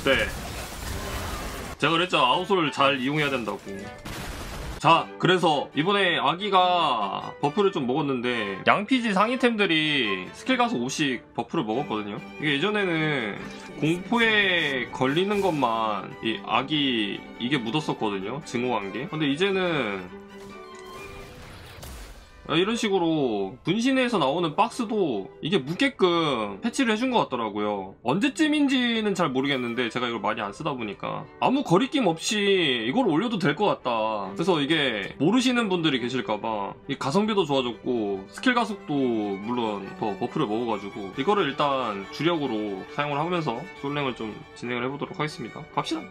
어때? 제가 그랬죠. 아웃솔을 잘 이용해야 된다고. 자, 그래서 이번에 아기가 버프를 좀 먹었는데 양피지 상위템들이 스킬 가속 50 버프를 먹었거든요. 이게 예전에는 공포에 걸리는 것만 이 아기 이게 묻었었거든요. 증오한 게. 근데 이제는 이런 식으로 분신에서 나오는 박스도 이게 묻게끔 패치를 해준 것 같더라고요. 언제쯤인지는 잘 모르겠는데 제가 이걸 많이 안 쓰다 보니까 아무 거리낌 없이 이걸 올려도 될 것 같다. 그래서 이게 모르시는 분들이 계실까봐 이 가성비도 좋아졌고 스킬 가속도 물론 더 버프를 먹어가지고 이거를 일단 주력으로 사용을 하면서 솔랭을 좀 진행을 해보도록 하겠습니다. 갑시다.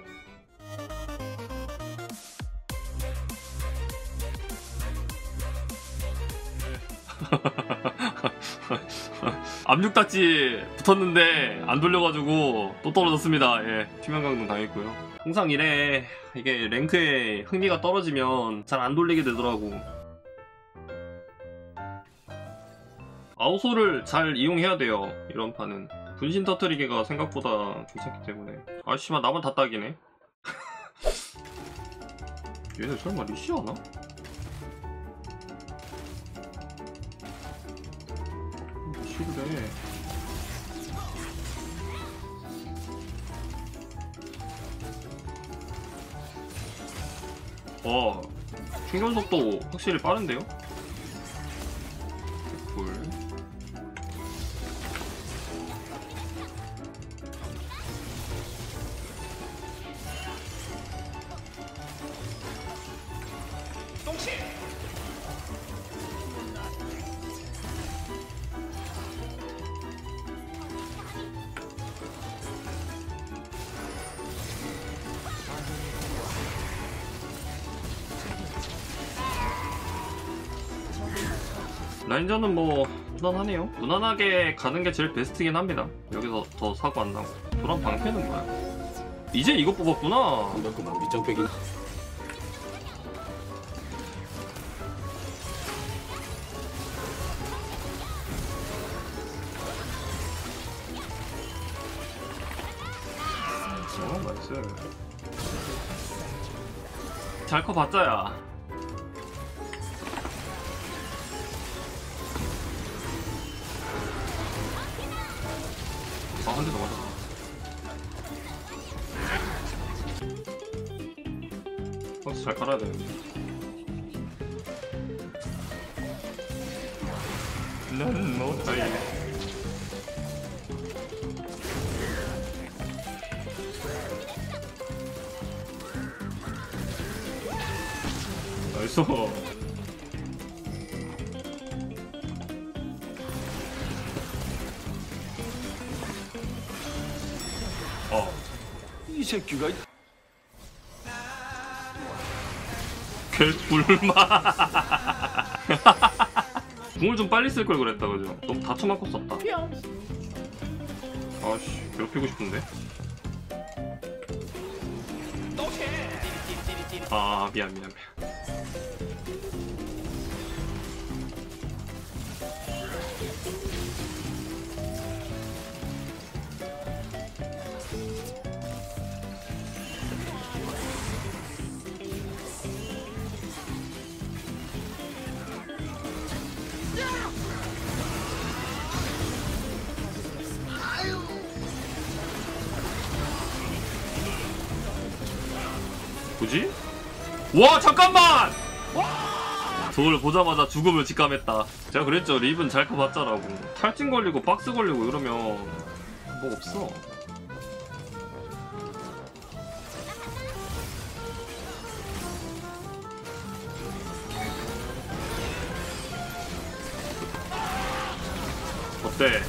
압력딱지 붙었는데 안 돌려가지고 또 떨어졌습니다. 예, 투명강등 당했고요. 항상 이래. 이게 랭크에 흥미가 떨어지면 잘 안 돌리게 되더라고. 아우소를 잘 이용해야 돼요. 이런 판은 분신 터트리기가 생각보다 괜찮기 때문에. 아씨마 나만 다 딱이네. 얘네 설마 리시하나? 그래. 와, 충전 속도 확실히 빠른데요? 개꿀. 똥치! 라인전은 뭐 무난하네요. 무난하게 가는 게 제일 베스트긴 합니다. 여기서 더 사고 안 나고. 도란 방패는 뭐야? 이제 이거 뽑았구나. 그만 밑장빼기. 나이스. 잘 커봤자야. 아, 한 대 더 맞았다. 박스 잘 깔아야 되는데. 나는 못해. 나이스. 이 새끼가 개꿀맛. 궁을 좀 빨리 쓸 걸 그랬다 그죠? 너무 다쳐맞고 썼다. 아씨 괴롭히고 싶은데. 아 미안. 뭐지? 와 잠깐만! 저걸 보자마자 죽음을 직감했다. 제가 그랬죠. 립은 잘 커봤자라고. 탈진 걸리고 박스 걸리고 이러면 뭐 없어. 어때?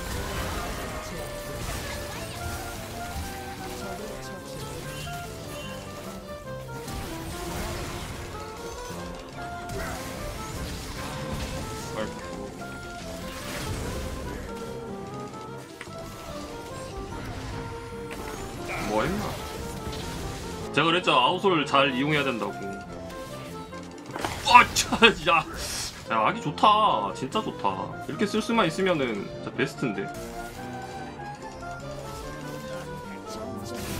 뭐 했나? 제가 그랬죠. 아웃솔 잘 이용해야 된다고. 야, 아기 좋다. 진짜 좋다. 이렇게 쓸 수만 있으면은 진짜 베스트인데.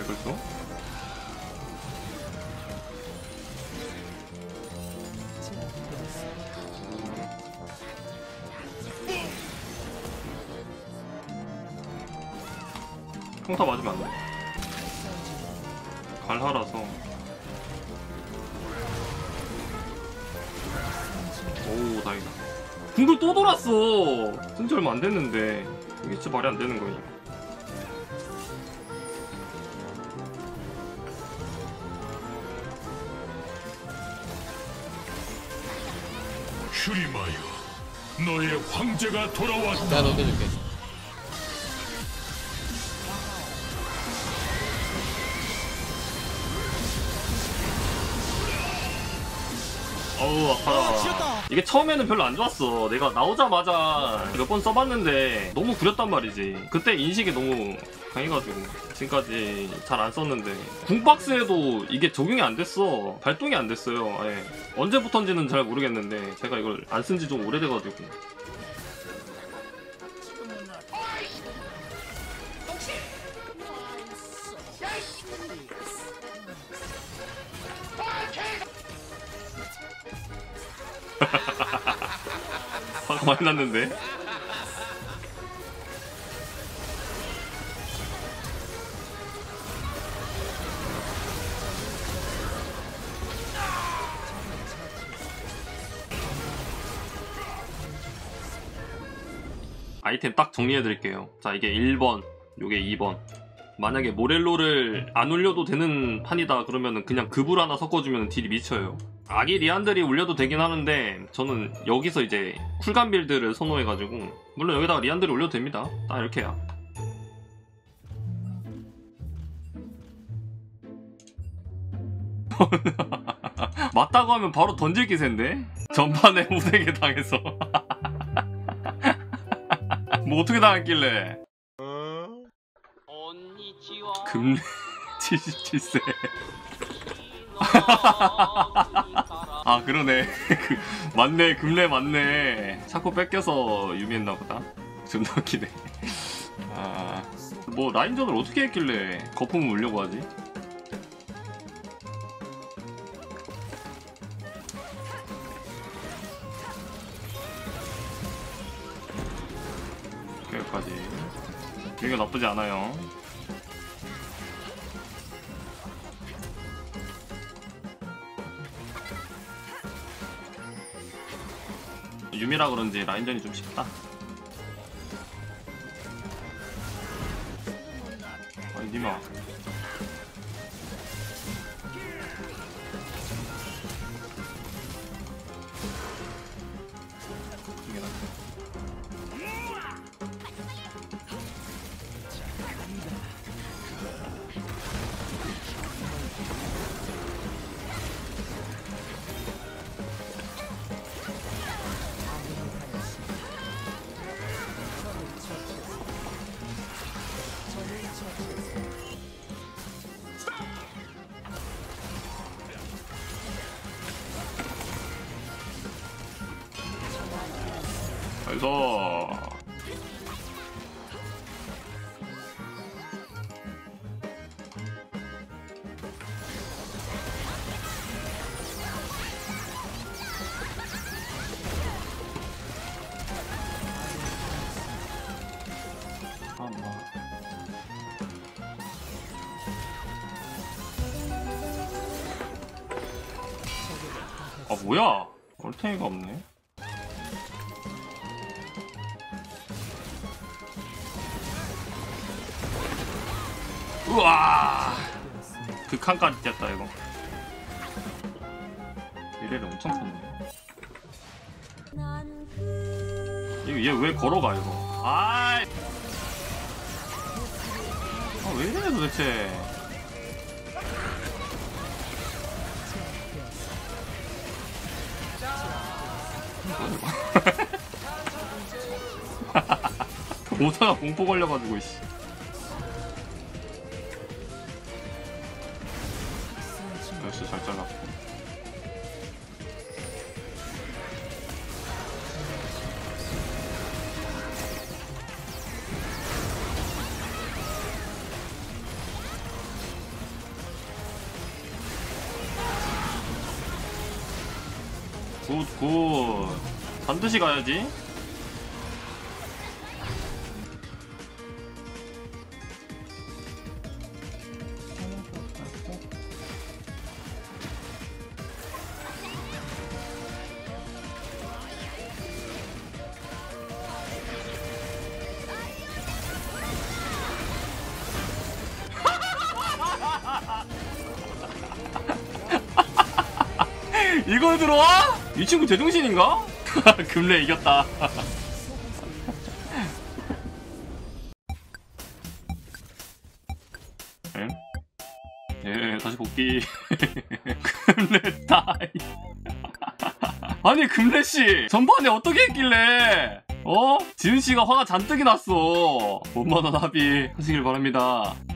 이걸 줘? 평타 맞으면 안 돼. 갈하라서. 오, 다행이다. 궁글 또 돌았어! 쓴지 얼마 안 됐는데. 이게 진짜 말이 안 되는 거니. 슈리마요, 너의 황제가 돌아왔다. 내가 넘겨줄게. 어우, 아파라. 이게 처음에는 별로 안 좋았어. 내가 나오자마자 몇 번 써봤는데 너무 구렸단 말이지. 그때 인식이 너무 강해가지고 지금까지 잘 안 썼는데 궁박스에도 이게 적용이 안 됐어. 발동이 안 됐어요. 아예. 언제부턴지는 잘 모르겠는데 제가 이걸 안 쓴 지 좀 오래돼가지고. 화가 많이 났는데? 아이템 딱 정리해드릴게요. 자, 이게 1번, 요게 2번. 만약에 모렐로를 안 올려도 되는 판이다 그러면은 그냥 급을 하나 섞어주면 딜이 미쳐요. 아기 리안들이 올려도 되긴 하는데 저는 여기서 이제 쿨감 빌드를 선호해가지고, 물론 여기다가 리안들이 올려도 됩니다. 딱 이렇게야. 맞다고 하면 바로 던질 기세인데? 전판에 호되게 당해서. 뭐 어떻게 당했길래? 금레 77세. 아, 그러네. 맞네, 금레 맞네. 자꾸 뺏겨서 유미했나보다. 존나 웃기네. 아, 뭐 라인전을 어떻게 했길래 거품을 물려고 하지? 여기까지. 여기가 나쁘지 않아요. 유미라 그런지 라인전이 좀 쉽다. 아니, 니마. 이게 낫지. 그래서 아, 뭐야? 얼탱이가 없네. 우와, 극한까지 뛰었다 이거. 미래를 엄청 탔네. 이거 얘 왜 걸어가 이거? 아이, 아, 왜 이래 도대체. 오다가 공포 걸려가지고 씨. 역시 잘 잘랐고. 굿. 반드시 가야지. 이걸 들어와? 이 친구 제정신인가? 금레 이겼다. 응? 예, 다시 복귀. 금레 다이. 아니 금레씨 전반에 어떻게 했길래 지은씨가 화가 잔뜩이 났어. 5만원 합의 하시길 바랍니다.